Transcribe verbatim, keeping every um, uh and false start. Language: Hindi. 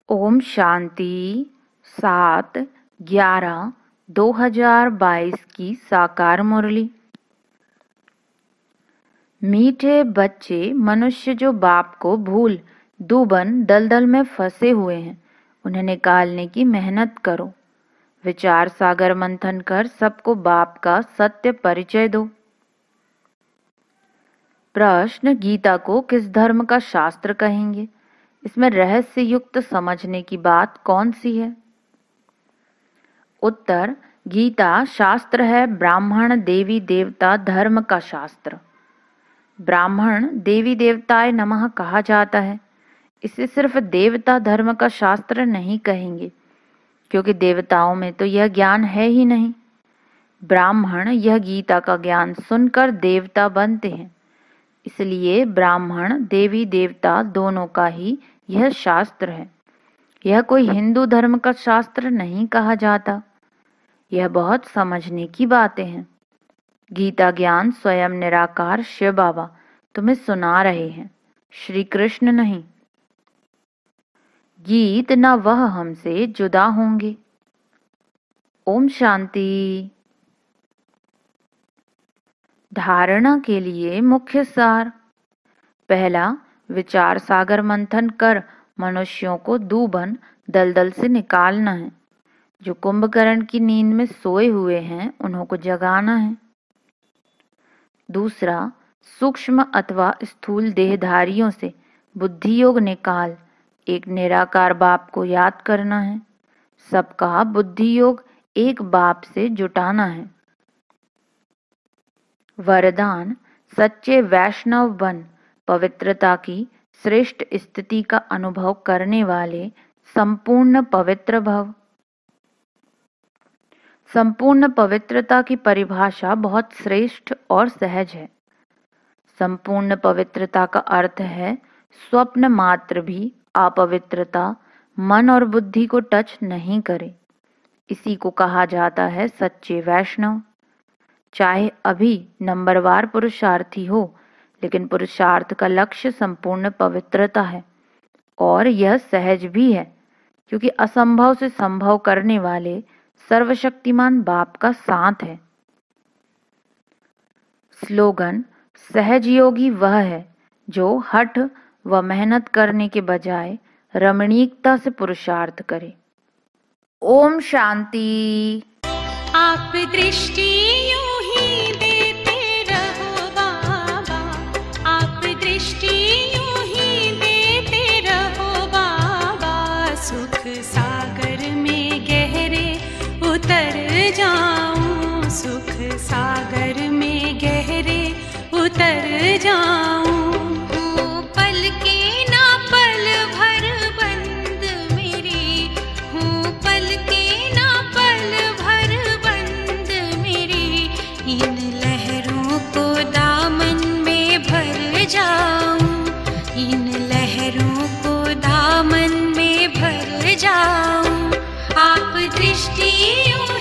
ओम शांति। सात ग्यारह दो हजार बाईस की साकार मुरली। मीठे बच्चे मनुष्य जो बाप को भूल दूबन दलदल में फंसे हुए हैं, उन्हें निकालने की मेहनत करो। विचार सागर मंथन कर सबको बाप का सत्य परिचय दो। प्रश्न: गीता को किस धर्म का शास्त्र कहेंगे? इसमें रहस्य युक्त समझने की बात कौन सी है? उत्तर: गीता शास्त्र है ब्राह्मण देवी देवता धर्म का शास्त्र। ब्राह्मण देवी देवताय नमः कहा जाता है। इसे सिर्फ देवता धर्म का शास्त्र नहीं कहेंगे, क्योंकि देवताओं में तो यह ज्ञान है ही नहीं। ब्राह्मण यह गीता का ज्ञान सुनकर देवता बनते हैं, इसलिए ब्राह्मण देवी देवता दोनों का ही यह शास्त्र है। यह कोई हिंदू धर्म का शास्त्र नहीं कहा जाता। यह बहुत समझने की बातें हैं। गीता ज्ञान स्वयं निराकार शिव बाबा तुम्हें सुना रहे हैं, श्री कृष्ण नहीं। गीत न वह हमसे जुदा होंगे। ओम शांति। धारणा के लिए मुख्य सार। पहला, विचार सागर मंथन कर मनुष्यों को दूबन दलदल से निकालना है। जो कुंभकर्ण की नींद में सोए हुए हैं, उन्हों को जगाना है। दूसरा, सूक्ष्म अथवा स्थूल देहधारियों से बुद्धि योग निकाल एक निराकार बाप को याद करना है। सबका बुद्धि योग एक बाप से जुटाना है। वरदान: सच्चे वैष्णव बन पवित्रता की श्रेष्ठ स्थिति का अनुभव करने वाले संपूर्ण पवित्र भव। संपूर्ण पवित्रता की परिभाषा बहुत श्रेष्ठ और सहज है। संपूर्ण पवित्रता का अर्थ है स्वप्न मात्र भी अपवित्रता मन और बुद्धि को टच नहीं करे। इसी को कहा जाता है सच्चे वैष्णव। चाहे अभी नंबरवार पुरुषार्थी हो, लेकिन पुरुषार्थ का लक्ष्य संपूर्ण पवित्रता है, और यह सहज भी है, क्योंकि असंभव से संभव करने वाले सर्वशक्तिमान बाप का साथ है। स्लोगन: सहज योगी वह है जो हठ व मेहनत करने के बजाय रमणीकता से पुरुषार्थ करे। ओम शांति। आप दृष्टि यूं ही देते रहो बाबा, आप दृष्टि यूं ही देते रहो बाबा। सुख सागर में गहरे उतर जाऊं, सुख सागर में गहरे उतर जाऊं। हूँ पल के ना पल भर बंद मेरी, हूँ पल के ना पल भर बंद मेरी। इन लहरों को दामन में भर जाऊं, इन लहरों को दामन में भर जाऊं। आप दृष्टि